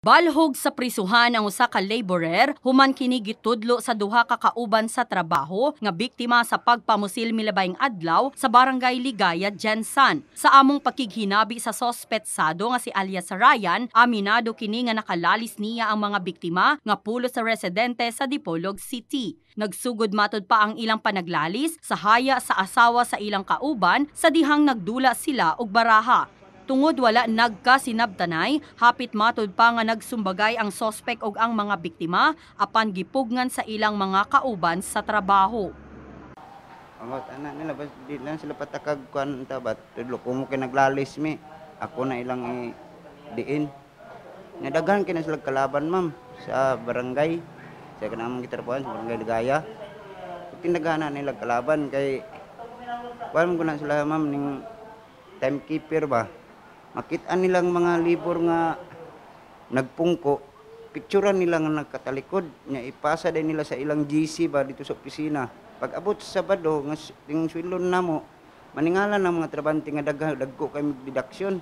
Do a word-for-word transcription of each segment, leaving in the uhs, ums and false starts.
Balhog sa prisuhan ang usa ka laborer human kini gitudlo sa duha ka kauban sa trabaho nga biktima sa pagpamusil milabayng adlaw sa Barangay Ligaya, Jensan. Sa among pakighinabi sa sospetsado nga si alias Ryan, aminado kini nga nakalalis niya ang mga biktima nga pulo sa residente sa Dipolog City. Nagsugod matud pa ang ilang panaglalis sa haya sa asawa sa ilang kauban sa dihang nagdula sila og baraha. Tungod wala nagkasinabtanay, hapit matud pa nga nagsumbagay ang sospek og ang mga biktima apan gipugngan sa ilang mga kauban sa trabaho. Amot ana nila bas di lang sila patakag kuan ta bat tudlo kumo kay naglalis mi. Ako na ilang i, diin. Nadaghan kina sila kalaban ma'am sa barangay. Sa kanang gitarpuan sa Barangay Ligaya. Tinagana nila kalaban kay kuan mo na sila ma'am ning timekeeper ba. Makita nilang mga libor nga nagpungko, picturean nila nga nagkatalikod, nya ipasa din nila sa ilang G C ba dito sa opisina. Pag abot sa Sabado, nga ting swilon namo, maningala ng mga trabante nga dagha dagko kay deduction.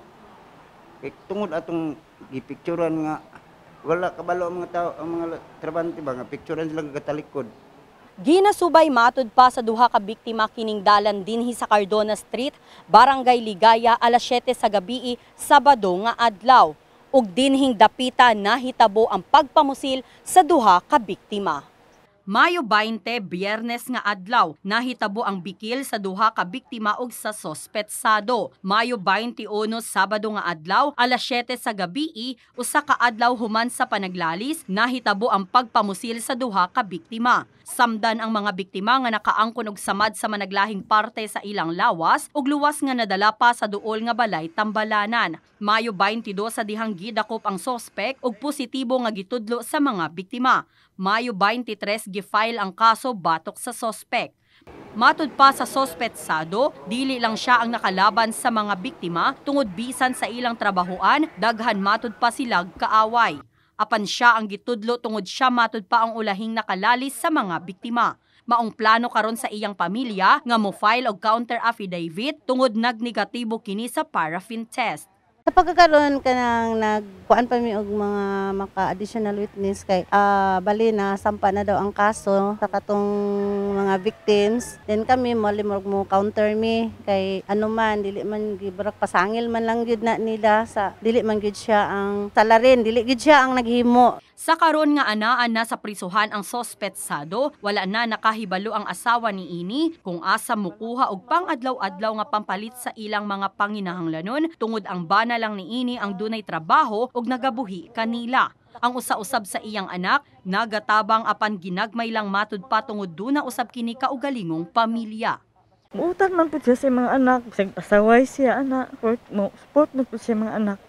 Kay tungod atong gipicturean nga wala kabalo ang mga tao, ang mga trabante ba nga picturean sila nagkatalikod. Ginasubay matud pa sa duha ka biktima kining dalan dinhi sa Cardona Street, Barangay Ligaya, alas siyete sa gabii, Sabado nga adlaw. Ug dinhing dapita nahitabo ang pagpamusil sa duha ka biktima. Mayo bainte, Biyernes nga adlaw, nahitabo ang bikil sa duha ka biktima ug sa sospetsado. Mayo bainte-uno, Sabado nga adlaw, alas siyete sa gabii, usa ka adlaw human sa panaglalis, nahitabo ang pagpamusil sa duha ka biktima. Samdan ang mga biktima nga nakaangkon og samad sa managlahing parte sa ilang lawas ug luwas nga nadala pa sa duol nga balay Tambalanan. Mayo bainte-dos sa dihang gidakop ang sospek ug positibo nga gitudlo sa mga biktima. Mayo bainte-tres gifile ang kaso batok sa sospek. Matud pa sa sospetsado, dili lang siya ang nakalaban sa mga biktima tungod bisan sa ilang trabahoan, daghan matud pa sila kaaway. Apan siya ang gitudlo tungod siya matud pa ang ulahing nakalalis sa mga biktima. Maong plano karon sa iyang pamilya nga mo file og counter affidavit tungod nagnegatibo kini sa paraffin test. Sa pagkakaroon ka nang nagkuan pa mi og mga maka-additional witness kay uh, bali na sampa na daw ang kaso sa katong mga victims. Then kami mo limog mo counter mi kay ano man dili man gibarak pasangil man lang gyud na nila sa dili man gyud siya ang salarin, dili gyud siya ang naghimo. Sa karon nga anaan na sa prisuhan ang sospetsado, wala na nakahibalo ang asawa ni ini kung asa mukuha og pang-adlaw-adlaw nga pampalit sa ilang mga panginahanglanon tungod ang bana lang ni ini ang dunay trabaho ug nagabuhi kanila. Ang usa-usab sa iyang anak, nagatabang apan ginagmay lang matud pa tungod duna usab kini kaugalingong pamilya. Utang man po siya sa mga anak, bisag pasaway siya anak, support mo, support mo po siya mga anak.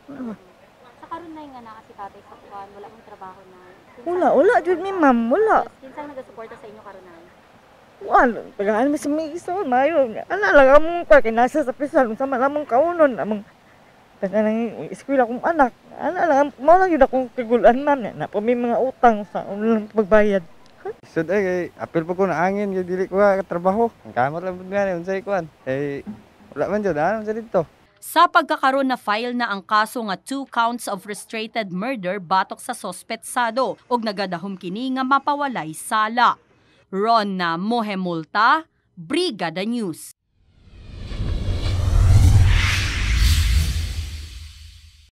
Sa karon na nga na si tatay sa kuan, wala mong trabaho na. Wala, wala jud ni ma'am, wala. Kinsang nagasuporta sa inyo karon na? Wala, tagaan mo si Miso, mayo. Ana lang among pa kinasa sa pisan, sa malamong kaunon among taganang eskwela kong anak. Ana lang mo lang yun akong kigulan man na po may mga utang sa ulang pagbayad. Sud ay kay apil pa ko na angin kay dili ko ka trabaho. Ang kamot lang pud ngani unsay kuan. Eh wala man jud ano sa dito. Sa pagkakaroon na file na ang kaso nga two counts of frustrated murder batok sa sospetsado ug nagadahom kini nga mapawalay sala. Ron na Mohemulta, Brigada News.